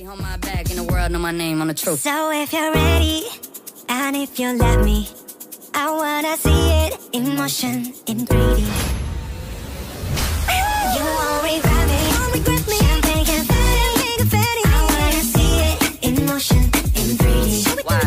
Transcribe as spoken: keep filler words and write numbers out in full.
on my back in the world, know my name on the truth. So if you're ready, and if you let me, I wanna see it in motion, in three D.